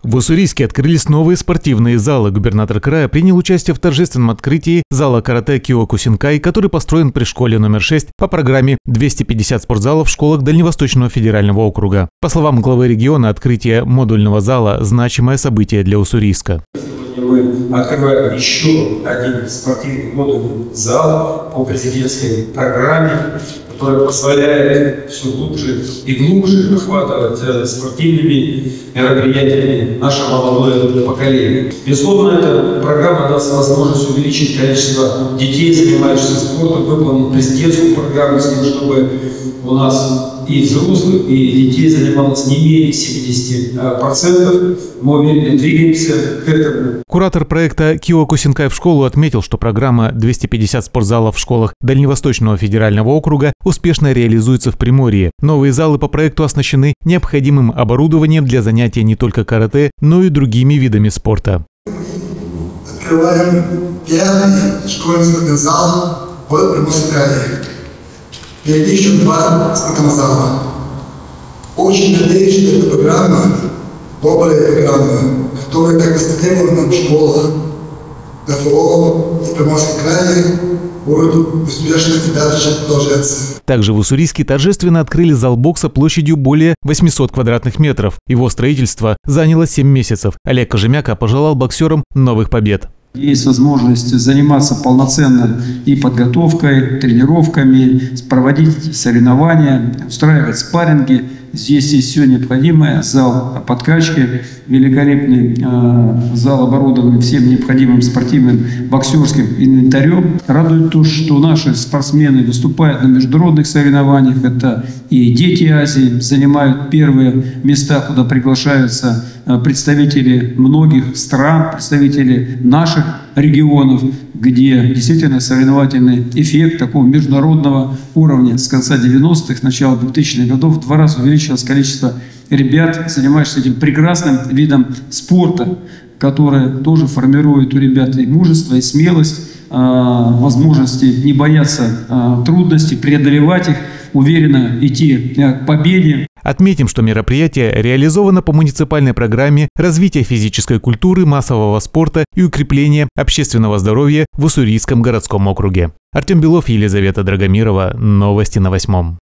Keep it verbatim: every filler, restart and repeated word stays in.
В Уссурийске открылись новые спортивные залы. Губернатор края принял участие в торжественном открытии зала карате Киокусинкай, который построен при школе номер шесть по программе двести пятьдесят спортзалов в школах Дальневосточного федерального округа. По словам главы региона, открытие модульного зала – значимое событие для Уссурийска. Мы открываем еще один спортивный модульный зал по президентской программе, которая позволяет все глубже и глубже охватывать спортивными мероприятиями наше молодое поколение. Безусловно, эта программа даст возможность увеличить количество детей, занимающихся спортом, выполнить президентскую программу с тем, чтобы у нас и взрослых, и детей занималось не менее семидесяти процентов. Мы уверенно двигаемся к этому. Куратор проекта Киокусинкай в школу отметил, что программа двести пятьдесят спортзалов в школах Дальневосточного федерального округа успешно реализуется в Приморье. Новые залы по проекту оснащены необходимым оборудованием для занятия не только карате, но и другими видами спорта. Открываем пятый школьный спортивный зал в Приморском крае. Впереди еще два спортивных зала. Очень надеюсь, что эта программа, добрая программа, которая так востребована в школах ДФО и Приморском крае, будет успешно и дальше продолжаться. Также в Уссурийске торжественно открыли зал бокса площадью более восьмисот квадратных метров. Его строительство заняло семь месяцев. Олег Кожемяка пожелал боксерам новых побед. Есть возможность заниматься полноценно и подготовкой, тренировками, проводить соревнования, устраивать спарринги. Здесь есть все необходимое. Зал подкачки, великолепный э, зал, оборудованный всем необходимым спортивным боксерским инвентарем. Радует то, что наши спортсмены выступают на международных соревнованиях. Это и дети Азии занимают первые места, куда приглашаются представители многих стран, представители наших регионов, где действительно соревновательный эффект такого международного уровня. С конца девяностых, начала двухтысячных годов в два раза увеличилось количество ребят, занимающихся этим прекрасным видом спорта, который тоже формирует у ребят и мужество, и смелость, возможности не бояться трудностей, преодолевать их, уверенно идти к победе. Отметим, что мероприятие реализовано по муниципальной программе развития физической культуры, массового спорта и укрепления общественного здоровья в Уссурийском городском округе. Артем Белов, Елизавета Драгомирова. Новости на восьмом.